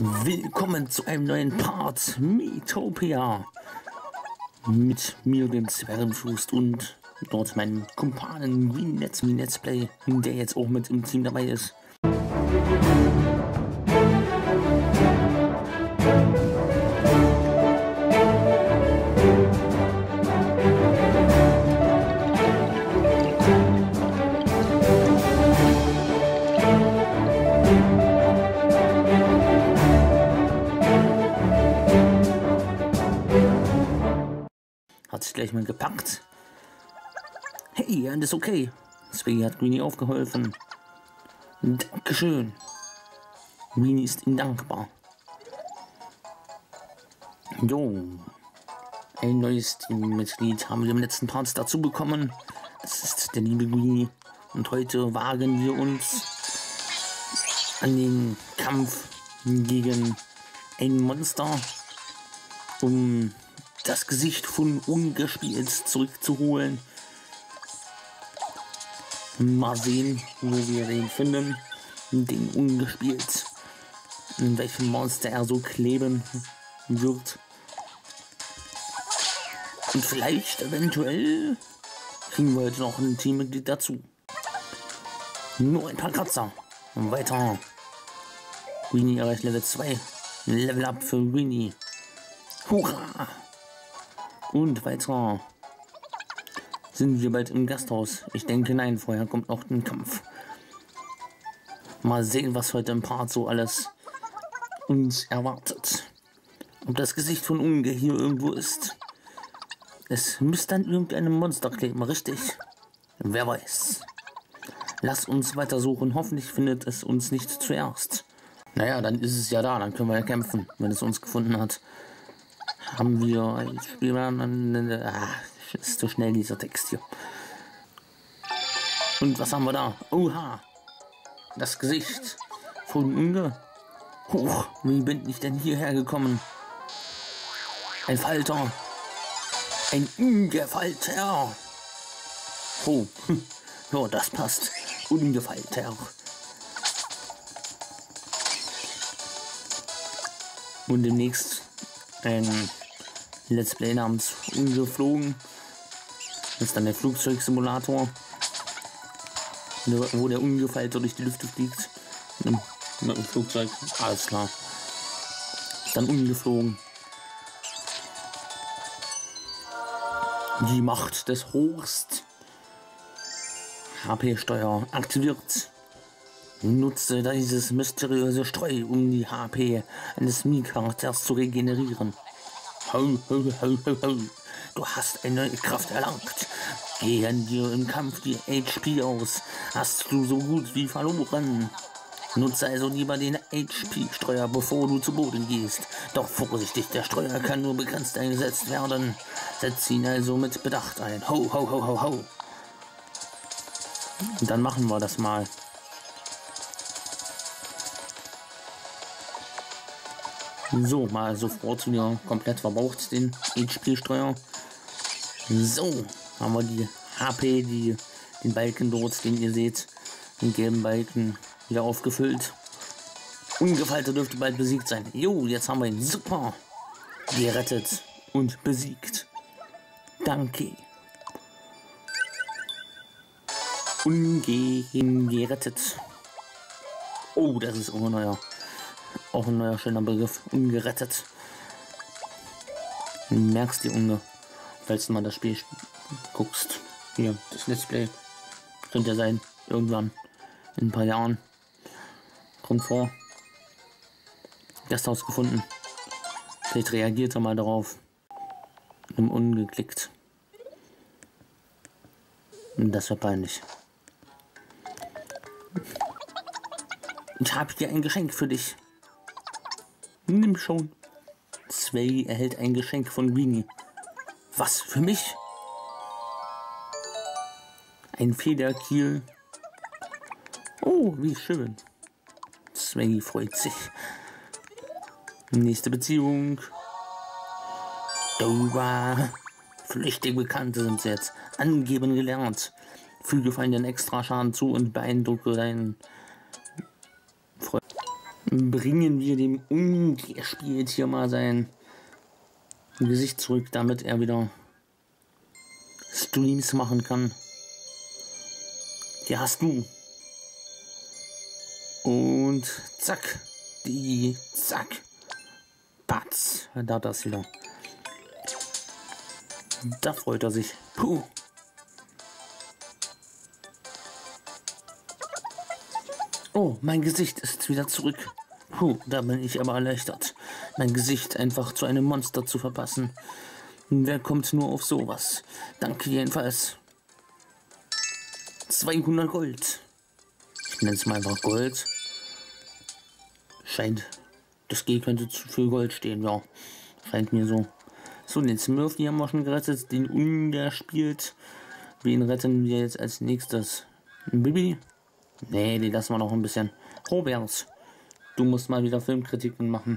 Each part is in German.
Willkommen zu einem neuen Part Miitopia mit mir, dem Zwergenfuß, und dort meinen Kumpanen Winnetsplay, der jetzt auch mit im Team dabei ist. Hat sich gleich mal gepackt. Hey, alles okay. Swiggy hat Greenie aufgeholfen. Dankeschön. Greenie ist ihm dankbar. Jo. Ein neues Teammitglied haben wir im letzten Part dazu bekommen. Das ist der liebe Greenie. Und heute wagen wir uns an den Kampf gegen ein Monster, um das Gesicht von Ungespielt zurückzuholen. Mal sehen, wo wir den finden. Den Ungespielt. In welchem Monster er so kleben wird. Und vielleicht, eventuell, kriegen wir heute noch ein Teammitglied dazu. Nur ein paar Kratzer. Und weiter. Greenie erreicht Level 2. Level Up für Greenie. Hurra! Und weiter. Sind wir bald im Gasthaus? Ich denke nein, vorher kommt noch ein Kampf. Mal sehen, was heute im Part so alles uns erwartet. Ob das Gesicht von Unge hier irgendwo ist. Es müsste an irgendeinem Monster kleben, richtig? Wer weiß. Lass uns weiter suchen, hoffentlich findet es uns nicht zuerst. Naja, dann ist es ja da, dann können wir ja kämpfen, wenn es uns gefunden hat. Haben wir als Spieler, ist so schnell dieser Text hier. Und was haben wir da? Oha! Das Gesicht von Unge. Hoch, wie bin ich denn hierher gekommen? Ein Falter. Ein Ungefalter. Oh, ja, das passt. Ungefalter. Und demnächst ein Let's Play namens Ungeflogen. Das ist dann der Flugzeugsimulator, wo der Ungefalter durch die Lüfte fliegt. Mit dem Flugzeug, alles klar. Ist dann ungeflogen. Die Macht des Horst. HP-Steuer aktiviert. Nutze dieses mysteriöse Streu, um die HP eines Mii-Charakters zu regenerieren. Ho, ho, ho, ho, ho. Du hast eine neue Kraft erlangt. Gehen dir im Kampf die HP aus. Hast du so gut wie verloren. Nutze also lieber den HP-Streuer, bevor du zu Boden gehst. Doch vorsichtig, der Streuer kann nur begrenzt eingesetzt werden. Setz ihn also mit Bedacht ein. Ho, ho, ho, ho, ho. Und dann machen wir das mal. So, mal sofort wieder komplett verbraucht, den HP-Streuer. So, haben wir die HP, den Balken dort, den ihr seht, den gelben Balken, wieder aufgefüllt. Ungefalter dürfte bald besiegt sein. Jo, jetzt haben wir ihn super gerettet und besiegt. Danke. Ungehen gerettet. Oh, das ist auch ein neuer schöner Begriff. Ungerettet. Du merkst die Unge, falls du mal das Spiel guckst. Hier, das Let's Play. Könnte ja sein, irgendwann in ein paar Jahren. Kommt vor. Gasthaus gefunden. Vielleicht reagiert er mal darauf. Im Ungeklickt. Das wäre peinlich. Ich habe hier ein Geschenk für dich. Nimm schon. Sway erhält ein Geschenk von Greenie. Was, für mich? Ein Federkiel. Oh, wie schön. Sway freut sich. Nächste Beziehung. Dora. Flüchtig Bekannte sind sie jetzt. Angeben gelernt. Füge Feinden extra Schaden zu und beeindrucke deinen Freund. bringen wir dem Ungespielt hier mal sein Gesicht zurück, damit er wieder Streams machen kann. Hier hast du. Und zack. Zack. Patz. Da hat das wieder. Da freut er sich. Puh. Oh, mein Gesicht ist wieder zurück. Puh, da bin ich aber erleichtert. Mein Gesicht einfach zu einem Monster zu verpassen. Wer kommt nur auf sowas? Danke jedenfalls. 200 Gold. Ich nenne es mal einfach Gold. Scheint, das G könnte für Gold stehen, ja. Scheint mir so. So, den Smurfy haben wir schon gerettet. Den Ungespielt. Wen retten wir jetzt als nächstes? Bibi? Nee, die lassen wir noch ein bisschen. Robert, du musst mal wieder Filmkritiken machen.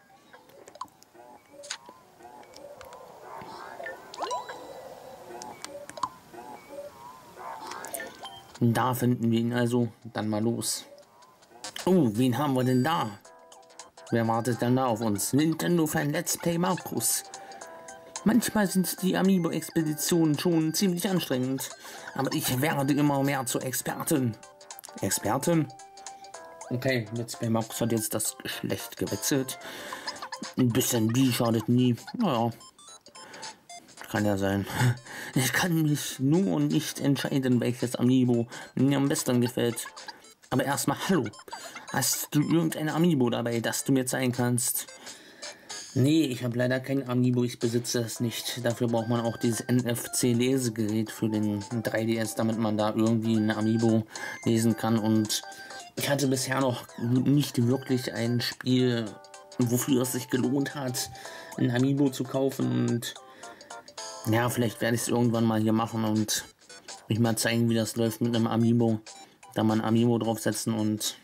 Da finden wir ihn also. Dann mal los. Oh, wen haben wir denn da? Wer wartet denn da auf uns? Nintendo-Fan Let's Play Markus. Manchmal sind die Amiibo-Expeditionen schon ziemlich anstrengend. Aber ich werde immer mehr zur Expertin. Expertin? Okay, Let's Play Markus hat jetzt das Geschlecht gewechselt. Ein bisschen bi schadet nie. Naja. Kann ja sein. Ich kann mich nur nicht entscheiden, welches Amiibo mir am besten gefällt. Aber erstmal, hallo. Hast du irgendein Amiibo dabei, das du mir zeigen kannst? Nee, ich habe leider kein Amiibo, ich besitze es nicht. Dafür braucht man auch dieses NFC-Lesegerät für den 3DS, damit man da irgendwie ein Amiibo lesen kann. Und ich hatte bisher noch nicht wirklich ein Spiel, wofür es sich gelohnt hat, ein Amiibo zu kaufen. Und ja, vielleicht werde ich es irgendwann mal hier machen und mich mal zeigen, wie das läuft mit einem Amiibo. Da mal ein Amiibo draufsetzen und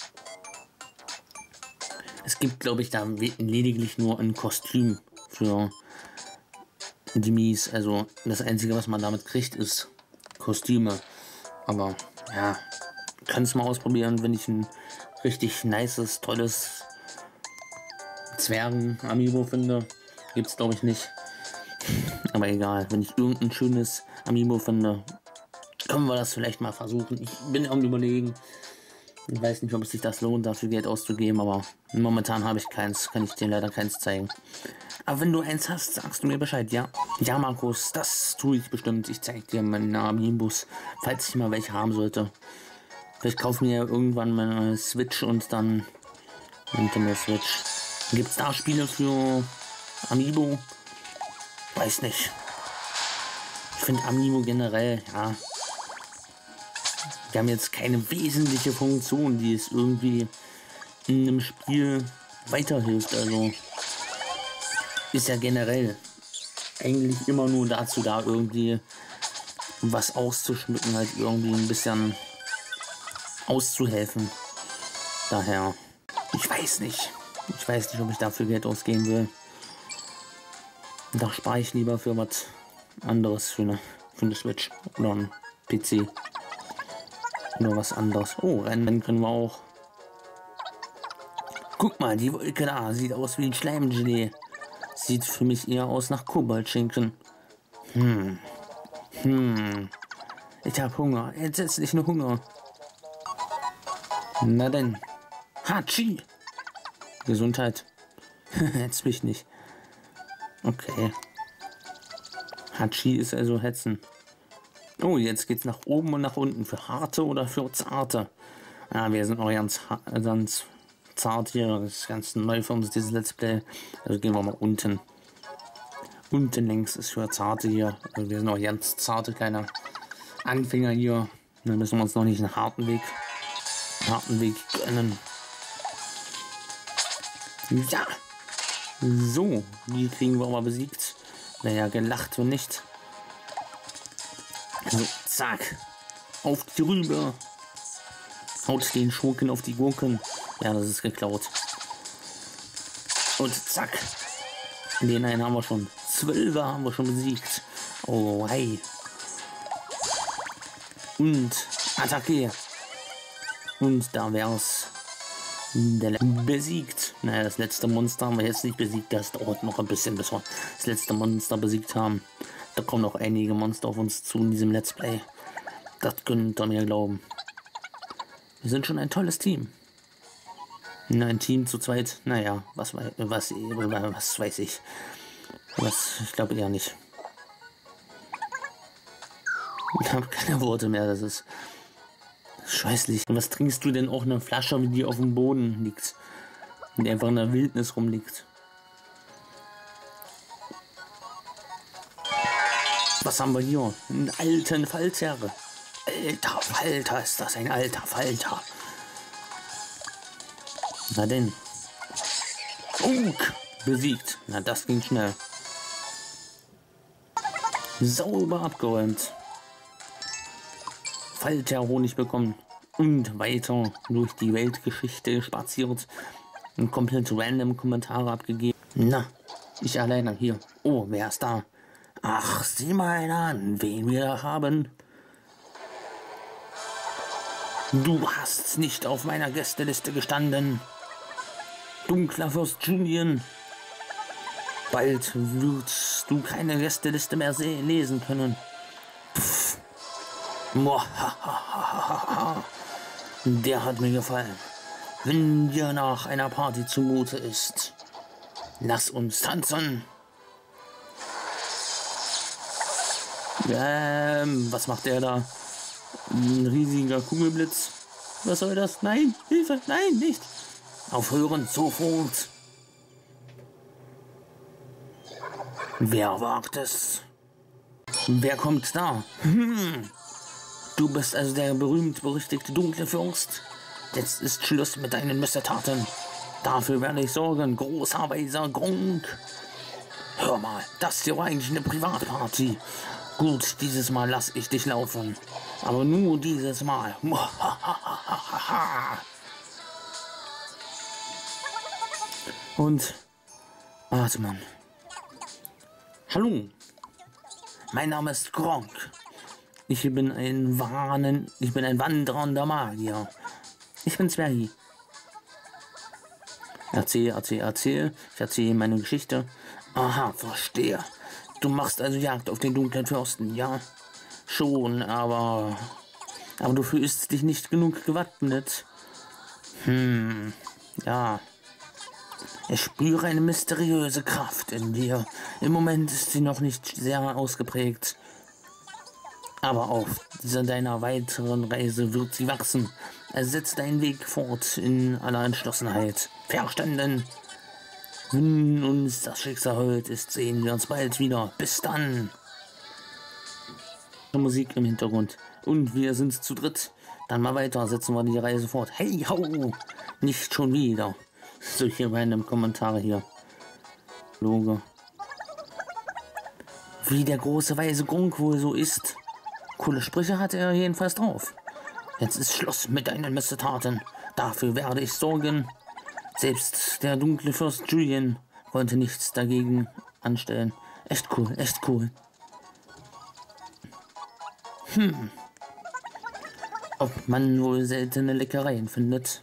es gibt, glaube ich, da lediglich nur ein Kostüm für die Mies. Also das Einzige, was man damit kriegt, ist Kostüme. Aber ja, kann es mal ausprobieren, wenn ich ein richtig nices, tolles Zwergen-Amiibo finde. Gibt es, glaube ich, nicht. Aber egal, wenn ich irgendein schönes Amiibo finde, können wir das vielleicht mal versuchen. Ich bin am Überlegen. Ich weiß nicht, ob es sich das lohnt, dafür Geld auszugeben, aber momentan habe ich keins. Kann ich dir leider keins zeigen. Aber wenn du eins hast, sagst du mir Bescheid, ja? Ja, Markus, das tue ich bestimmt. Ich zeige dir meine Amiibos, falls ich mal welche haben sollte. Vielleicht kaufe ich mir irgendwann meine Switch und dann Nintendo Switch. Gibt es da Spiele für Amiibo? Weiß nicht. Ich finde Amiibo generell, ja. Die haben jetzt keine wesentliche Funktion, die es irgendwie in einem Spiel weiterhilft. Also ist ja generell eigentlich immer nur dazu da, irgendwie was auszuschmücken, halt irgendwie ein bisschen auszuhelfen. Daher, ich weiß nicht. Ich weiß nicht, ob ich dafür Geld ausgeben will. Da spare ich lieber für was anderes, für eine Switch oder ein PC. Oder was anderes. Oh, Rennen können wir auch. Guck mal, die Wolke da sieht aus wie ein Schleimgelee. Sieht für mich eher aus nach Koboldschinken. Ich habe Hunger. Entsetzlichen Hunger. Na denn. Hatschi. Gesundheit. Hetz mich nicht. Okay. Hatschi ist also hetzen. Oh, jetzt geht's nach oben und nach unten. Für harte oder für zarte? Ah, wir sind auch ganz zart hier. Das ist ganz neu für uns, dieses Let's Play. Also gehen wir mal unten. Unten links ist für zarte hier. Also wir sind auch ganz zarte, kleine Anfänger hier. Dann müssen wir uns noch nicht einen harten Weg gönnen. Ja. So, die kriegen wir aber besiegt. Naja, gelacht und nicht. So, zack. Auf die Rübe. Haut den Schurken auf die Gurken. Ja, das ist geklaut. Und zack. Den einen haben wir schon. 12er haben wir schon besiegt. Oh, hey. Und Attacke. Und da wär's Besiegt. Naja, das letzte Monster haben wir jetzt nicht besiegt. Das dauert noch ein bisschen, bis wir das letzte Monster besiegt haben. Da kommen noch einige Monster auf uns zu in diesem Let's Play. Das könnt ihr mir glauben. Wir sind schon ein tolles Team. Ein Team zu zweit, naja, was weiß ich. Ich glaube eher nicht. Ich habe keine Worte mehr, das ist scheußlich. Und was trinkst du denn auch eine Flasche, wie die auf dem Boden liegt? Und einfach in der Wildnis rumliegt. Was haben wir hier? Einen alten Falter. Alter Falter, ist das ein alter Falter. Na denn. Besiegt. Na, das ging schnell. Sauber abgeräumt. Falter Honig bekommen. Und weiter durch die Weltgeschichte spaziert. Und komplett random Kommentare abgegeben. Na, ich alleine hier. Oh, wer ist da? Ach, sieh mal an, wen wir da haben. Du hast nicht auf meiner Gästeliste gestanden. Dunkler Fürst Julian. Bald wirst du keine Gästeliste mehr lesen können. Pff. Der hat mir gefallen. Wenn dir nach einer Party zumute ist, lass uns tanzen. Was macht der da? Ein riesiger Kugelblitz. Was soll das? Nein, Hilfe, nein, nicht. Aufhören, sofort. Wer wagt es? Wer kommt da? Du bist also der berühmt-berüchtigte dunkle Fürst. Jetzt ist Schluss mit deinen Missetaten. Dafür werde ich sorgen, großer weiser Gronk. Hör mal, das hier war eigentlich eine Privatparty. Gut, dieses Mal lass ich dich laufen. Aber nur dieses Mal. Und atmen. Hallo, mein Name ist Gronk. Ich bin ein wandernder Magier. Ich bin Zwergi. Erzähl. Ich erzähle meine Geschichte. Aha, verstehe. Du machst also Jagd auf den dunklen Fürsten, ja? Schon, aber du fühlst dich nicht genug gewappnet. Ja. Ich spüre eine mysteriöse Kraft in dir. Im Moment ist sie noch nicht sehr ausgeprägt. Aber auf deiner weiteren Reise wird sie wachsen. Setz deinen Weg fort in aller Entschlossenheit. Verstanden? Wenn uns das Schicksal heut ist, sehen wir uns bald wieder. Bis dann. Musik im Hintergrund. Und wir sind zu dritt. Dann mal weiter, setzen wir die Reise fort. Hey, hau! Nicht schon wieder. Solche random Kommentare hier. Logo. Wie der große weise Gronk wohl so ist. Coole Sprüche hat er jedenfalls drauf. Jetzt ist Schluss mit deinen Missetaten. Dafür werde ich sorgen. Selbst der dunkle Fürst Julian konnte nichts dagegen anstellen. Echt cool, echt cool. Ob man wohl seltene Leckereien findet.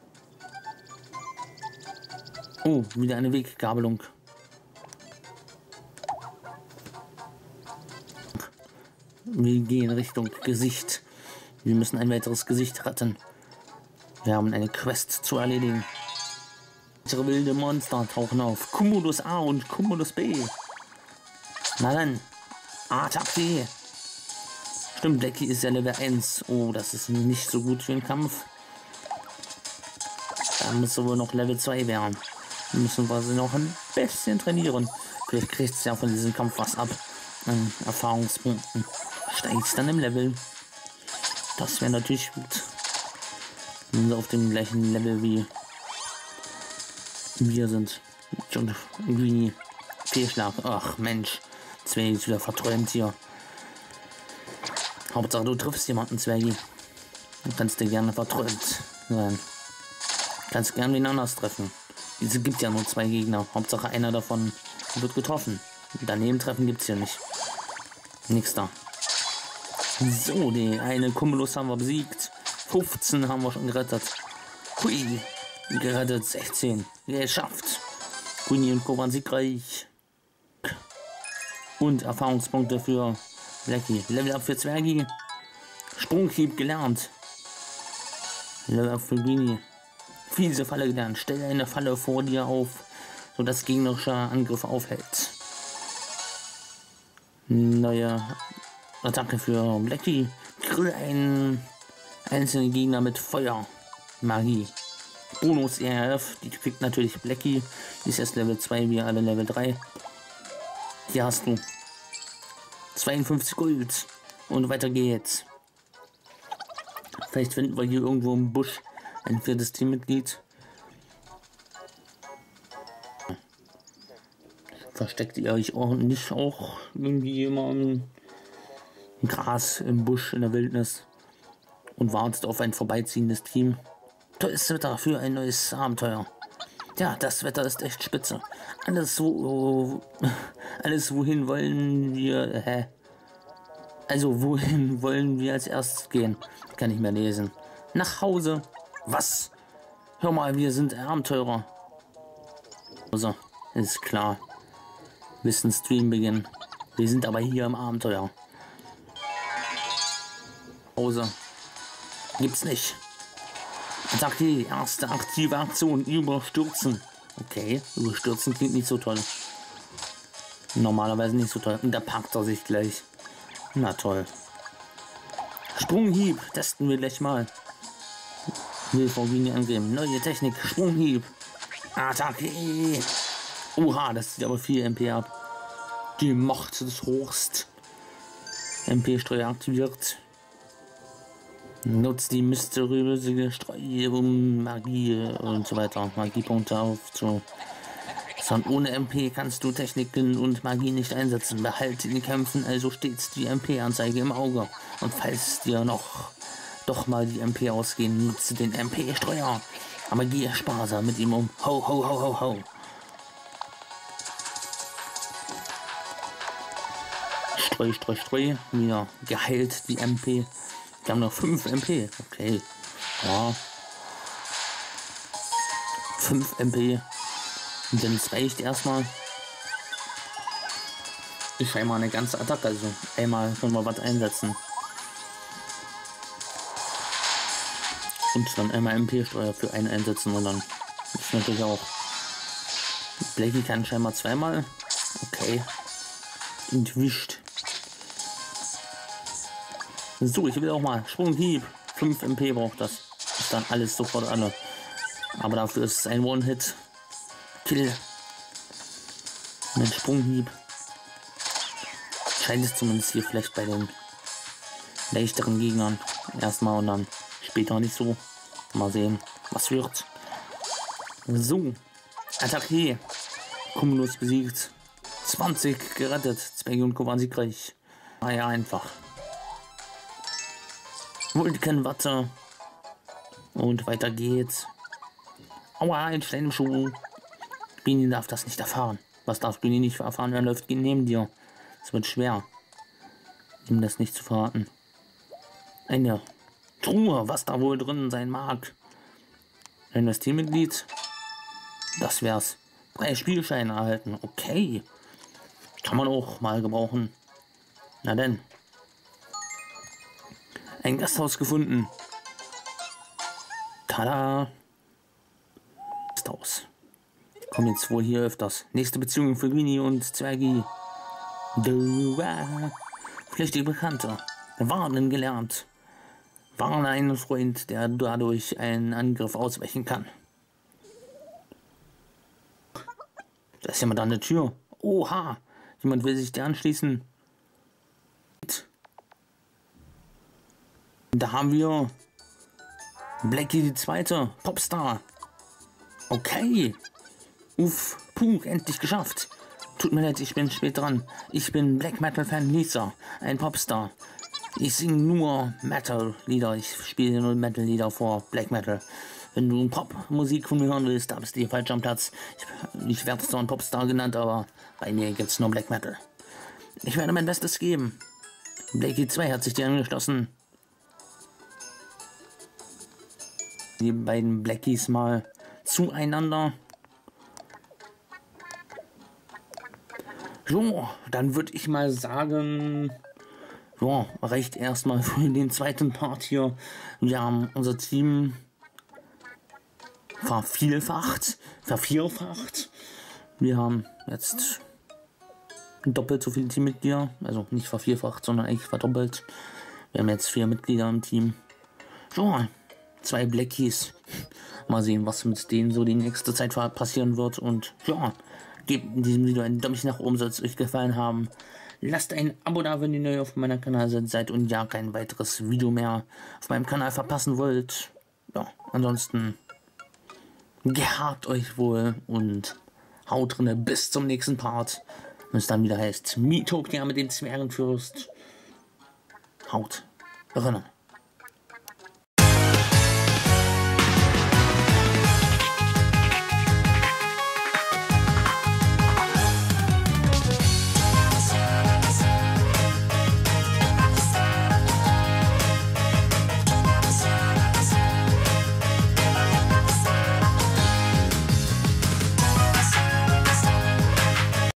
Oh, wieder eine Weggabelung. Wir gehen Richtung Gesicht. Wir müssen ein weiteres Gesicht retten. Wir haben eine Quest zu erledigen. Unsere wilde Monster tauchen auf. Cumulus A und Cumulus B. Na dann. Attacke. Stimmt, Blackie ist ja Level 1. Oh, das ist nicht so gut für den Kampf. Da müssen wir noch Level 2 werden. Müssen wir sie noch ein bisschen trainieren. Vielleicht kriegt es ja von diesem Kampf was ab. An Erfahrungspunkten. Steigt dann im Level. Das wäre natürlich gut. Wenn sie auf dem gleichen Level wie wir sind. Schon irgendwie Fehlschlag. Ach Mensch. Zwergi ist wieder verträumt hier. Hauptsache du triffst jemanden, Zwergi. Du kannst dir gerne verträumt sein. Kannst gerne wen anders treffen. Diese gibt ja nur 2 Gegner. Hauptsache einer davon wird getroffen. Daneben treffen gibt es hier nicht. Nix da. So, die eine Cumulus haben wir besiegt. 15 haben wir schon gerettet. Hui. Gerettet 16. Geschafft. Queenie und Co. waren siegreich. Und Erfahrungspunkte für Blackie. Level Up für Zwergi. Sprunghieb gelernt. Level Up für Queenie. Fiese Falle gelernt. Stelle eine Falle vor dir auf, sodass gegnerischer Angriff aufhält. Neue Attacke für Blackie. Grill einen einzelnen Gegner mit Feuer. Magie. Bonus ERF, die kriegt natürlich Blackie. Die ist erst Level 2, wie alle Level 3. Hier hast du 52 Gold. Und weiter geht's. Vielleicht finden wir hier irgendwo im Busch ein 4. Teammitglied. Versteckt ihr euch auch nicht auch irgendwie immer im Gras, im Busch, in der Wildnis und wartet auf ein vorbeiziehendes Team? Tolles Wetter für ein neues Abenteuer. Ja, das Wetter ist echt spitze. Alles wohin wollen wir, Also, wohin wollen wir als erstes gehen? Kann ich mehr lesen. Nach Hause. Was? Hör mal, wir sind Abenteurer. Also, ist klar. Müssen Stream beginnen. Wir sind aber hier im Abenteuer. Hause. Gibt's nicht. Attacke, erste aktive Aktion, überstürzen. Okay, überstürzen klingt nicht so toll. Normalerweise nicht so toll. Und da packt er sich gleich. Na toll. Sprunghieb, testen wir gleich mal. Will Frau Gini angeben. Neue Technik, Sprunghieb. Attacke. Oha, das sieht aber viel MP ab. Die Macht des Hochst. MP-Streuer aktiviert. Nutzt die mysteriöse Streuer, um Magie und so weiter. Magiepunkte aufzu. Ohne MP kannst du Techniken und Magie nicht einsetzen. Behalte in den Kämpfen also stets die MP-Anzeige im Auge. Und falls dir doch mal die MP ausgehen, nutze den MP-Streuer. Aber gehe sparsam mit ihm um. Ho, ho, ho, ho, ho. Streu. Wieder geheilt die MP. Wir haben noch 5 MP. Okay. Ja. 5 MP. Und dann reicht erstmal. Ich einmal eine ganze Attacke. Also einmal können wir was einsetzen. Und dann einmal MP-Steuer für einen einsetzen und dann ist natürlich auch. Blackie kann scheinbar zweimal. Okay. Entwischt. So, ich will auch mal Sprunghieb. 5 MP braucht das. Ist dann alles sofort alle. Aber dafür ist es ein One-Hit. Kill. Mit Sprunghieb. Scheint es zumindest hier vielleicht bei den leichteren Gegnern. Erstmal und dann später nicht so. Mal sehen, was wird. So. Attacke. Cumulus besiegt. 20 gerettet. Zwergi und Co. waren siegreich. Ah ja, einfach. Vulkanwatte. Und weiter geht's. Aua, ein Stein im Schuh. Bini darf das nicht erfahren. Was darf Bini nicht erfahren? Er läuft neben dir. Es wird schwer, ihm das nicht zu verraten. Eine Truhe, was da wohl drin sein mag. Ein neues Teammitglied. Das wär's. 3 Spielscheine erhalten. Okay. Kann man auch mal gebrauchen. Na denn. Ein Gasthaus gefunden. Tada. Gasthaus. Kommen jetzt wohl hier öfters. Nächste Beziehung für Queenie und Zwergi. Flüchtige Bekannte. Warnen gelernt. Warne einen Freund, der dadurch einen Angriff ausweichen kann. Da ist jemand an der Tür. Oha. Jemand will sich dir anschließen. Da haben wir Blackie die Zweite, Popstar. Okay. Uff, puh, endlich geschafft. Tut mir leid, ich bin spät dran. Ich bin Black Metal Fan Lisa, ein Popstar. Ich singe nur Metal-Lieder. Ich spiele nur Metal-Lieder vor Black Metal. Wenn du Pop-Musik von mir hören willst, da bist du hier falsch am Platz. Ich werde zwar ein Popstar genannt, aber bei mir gibt es nur Black Metal. Ich werde mein Bestes geben. Blackie 2 hat sich dir angeschlossen. Die beiden Blackies mal zueinander. So, dann würde ich mal sagen, ja, reicht erstmal für den zweiten Part hier. Wir haben unser Team vervierfacht. Wir haben jetzt doppelt so viele Teammitglieder, also nicht vervierfacht, sondern eigentlich verdoppelt. Wir haben jetzt 4 Mitglieder im Team. So, 2 Blackies. Mal sehen, was mit denen so die nächste Zeit passieren wird. Und ja, gebt in diesem Video einen Daumen nach oben, soll es euch gefallen haben. Lasst ein Abo da, wenn ihr neu auf meinem Kanal seid und ja, kein weiteres Video mehr auf meinem Kanal verpassen wollt. Ja, ansonsten gehabt euch wohl und haut drinne bis zum nächsten Part. Wenn es dann wieder heißt, Miitopia mit dem Zwergenfürst. Haut drinne.